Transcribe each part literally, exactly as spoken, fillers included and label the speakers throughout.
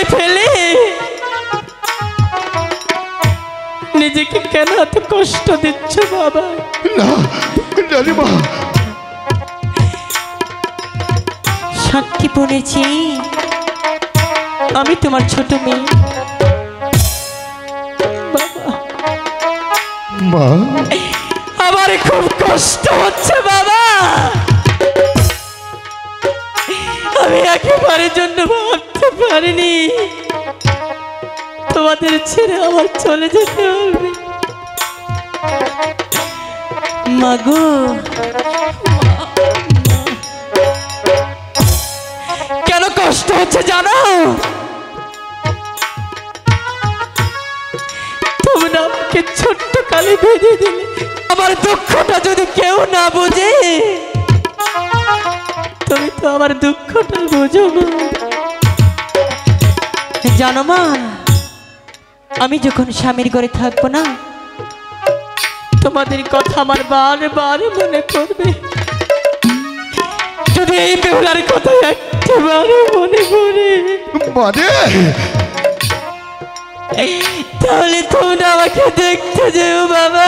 Speaker 1: করে ফেলে নিজেকে কেন এত কষ্ট দিচ্ছ বাবা?
Speaker 2: না রানীমা,
Speaker 1: সাক্ষী বলেছি আমি তোমার ছোট মেয়ে।
Speaker 2: মা
Speaker 1: আমার খুব কষ্ট হচ্ছে বাবা। আমি একেবারের জন্য ভাবতে পারিনি তোমাদের ছেড়ে আমার চলে যেতে হবে। মাগো, কেন কষ্ট হচ্ছে জানো? তোমরা আমাকে ছোট্ট কালে বেঁধে দিলে। আমার দুঃখটা যদি কেউ না বোঝে, তুমি তো আমার দুঃখটা বোঝো না। জানো মা, আমি যখন স্বামীর ঘরে থাকবো না, তোমাদের কথা আমার বারে বারে মনে পড়বে। যদি এই বেহুলার কথা একবারে মনে পড়ে
Speaker 2: মানে
Speaker 1: তাহলে তোমরা আমাকে দেখতে যেও বাবা।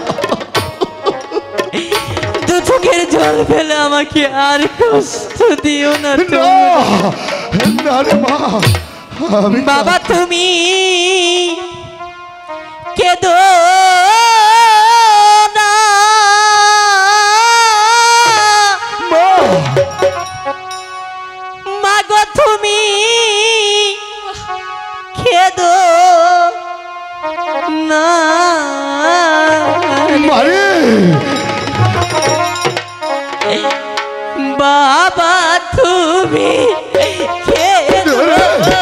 Speaker 1: দু চোখের জল ফেলে আমাকে আর কষ্ট দিও না।
Speaker 2: না রে মা, আমি
Speaker 1: বাবা তুমি কেঁদো না, মাগো তুমি কেঁদো না।
Speaker 2: মারে
Speaker 1: বাবা তুমি কেঁদো না।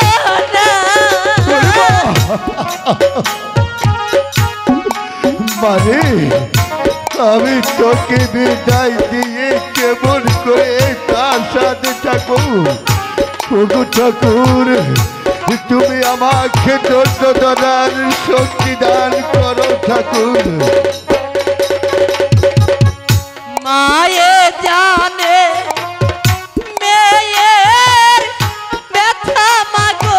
Speaker 2: মানে আমি তোকে বিদায় দিয়ে কেমন করে তার সাথে থাকবো? ওগো ঠাকুর, তুমি আমাকে ধৈর্য ধরার শক্তি দান করো ঠাকুর।
Speaker 1: মায়ে জানে মেয়ের ব্যথা মাগো,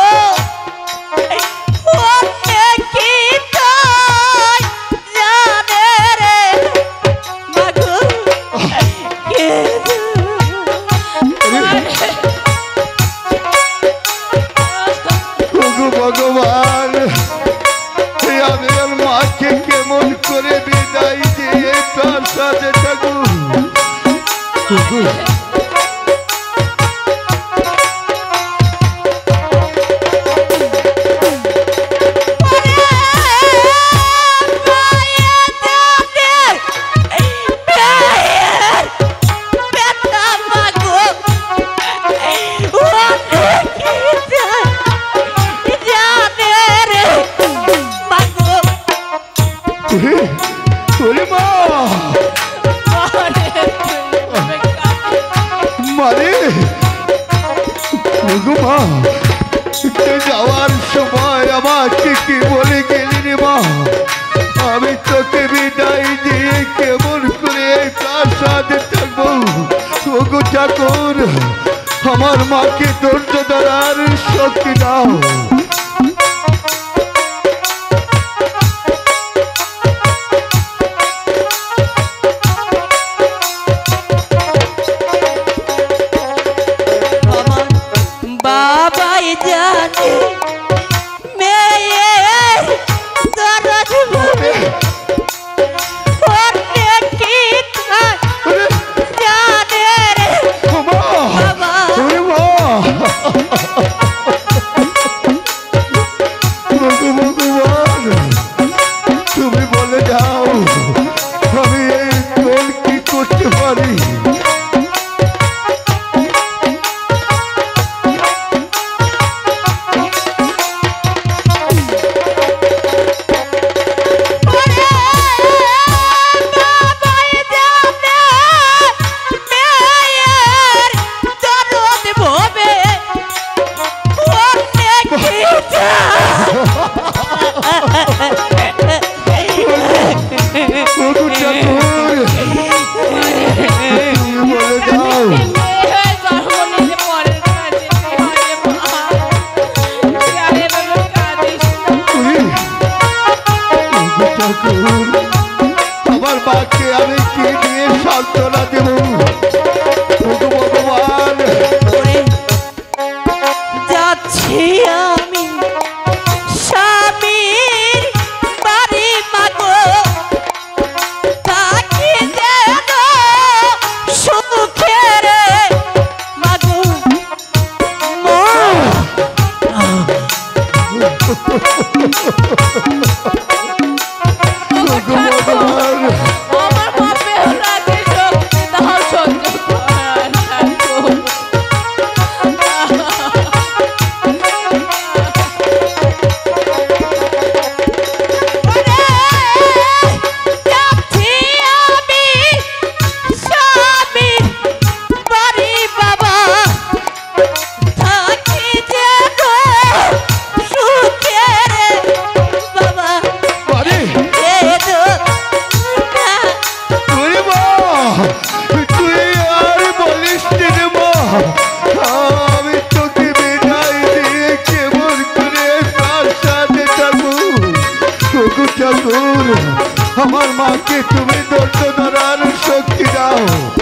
Speaker 1: ওকে কি তাই জানে রে মাগো।
Speaker 2: ওগো ভগবান, আমি আর মাকে কেমন করে বিদায় দিয়ে তার সাথে থাকবো? যাওয়ার সময় আমাকে কি বলে গেলি রে মা? আমি তোকে বিদায় দিয়ে কেমন করে তার সাথে থাকবো? ওগো ঠাকুর, আমার মাকে ধৈর্য ধরার শক্তি দাও।
Speaker 1: বাবাই জানে মেয়ের দরদ ভাবে, ওরে কি জানে রে বাবা।
Speaker 2: ভগবান, তুমি বলে যাও আমি এই দোল কি করতে পারি? ভগবান
Speaker 1: আমার বাপে রাতে শক্তি দাও সহ্য করার ঠাকুর।
Speaker 2: আমার মাকে তুমি দণ্ড ধরার শক্তি দাও।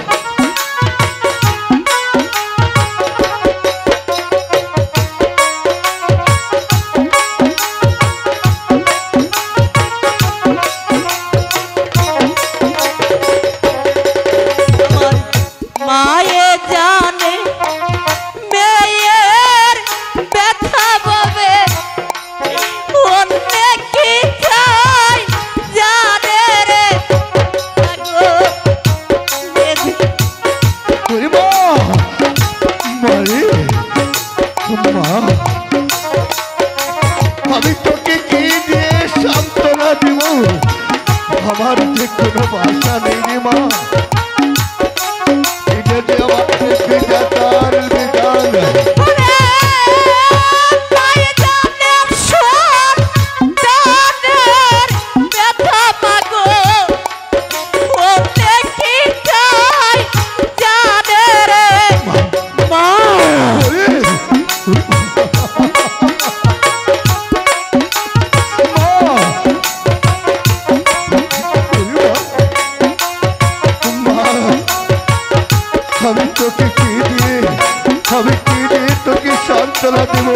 Speaker 1: মায়ে জানে মেয়ের ব্যথা পাবে অন্যে কি চাই জানে রে আগো
Speaker 2: মা মারে মা আমি তোকে কি দিয়ে সান্ত্বনা দিব? আমার যে কোনো ভাষা নেই রে মা। এটা যে আমার বিধাতার বিধান। আমি তোকে কি দিয়ে আমি কি দিয়ে তোকে সান্ত্বনা দেব?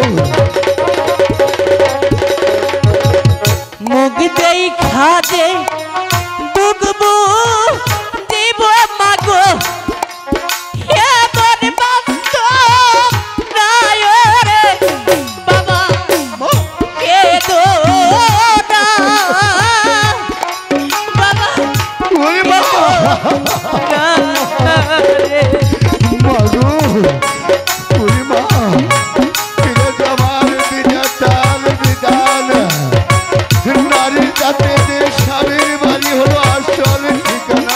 Speaker 1: মুখ দেই খাজে বুকবু দিব মাগো এমন বাস্তব নাই রে বাবা কেদো না বাবা
Speaker 2: ওরে মা
Speaker 1: রে
Speaker 2: মাগো ওরে মা এটা যে আমার বিধাতার বিধান। নারী জাতে যে স্বামীর বাড়ি হলো আসল ঠিকানা।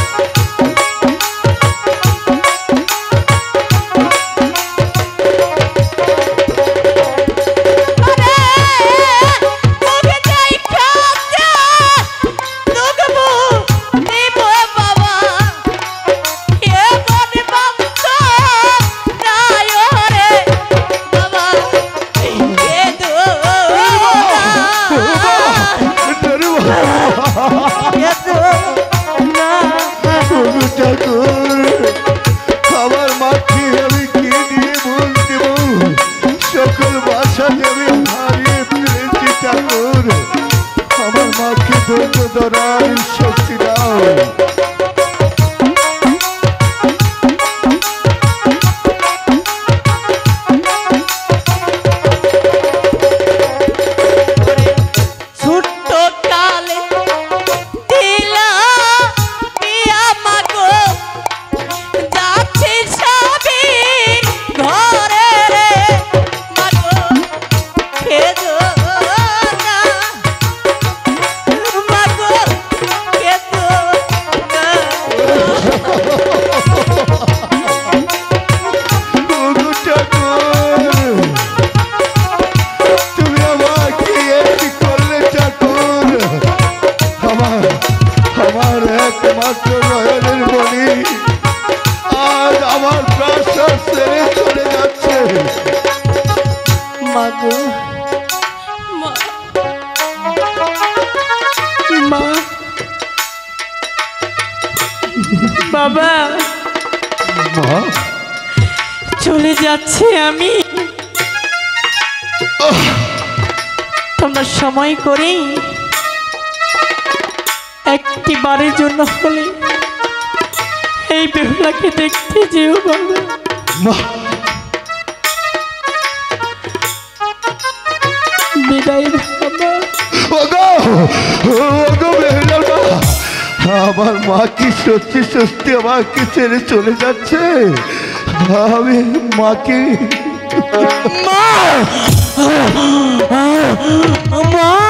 Speaker 2: আমার মাকে আমি কি দিয়ে ভুল দেব? সকল ভাষা দেবে হারিয়ে ফেলেছি ঠাকুর। আমার মাকে ধৈর্য ধরার শক্তি দাও।
Speaker 1: ছোট্ট কালে দিলা মিয়া মাগো যাচ্ছি স্বামীর ঘরে রে মাগো খেদো না মাগো খেদো না
Speaker 2: ওগো ঠাকুর তুমি আমাকে এটি করলে ঠাকুর। আমার আমার একমাত্র নয়নের মণি আজ আমার প্রাসাদ ছেড়ে চলে যাচ্ছে।
Speaker 1: মাগো মা মা বাবা
Speaker 2: মা
Speaker 1: চলে যাচ্ছে আমি। তোমরা সময় করে একটি বারের জন্য হলে এই বেহুলাকে দেখতে যেও বাবা।
Speaker 2: মা
Speaker 1: বিদায়।
Speaker 2: ও গো বেহুলার মা, আমার মা কি সত্যি সত্যি আমাকে ছেড়ে চলে যাচ্ছে? আমি মাকে
Speaker 1: মা মা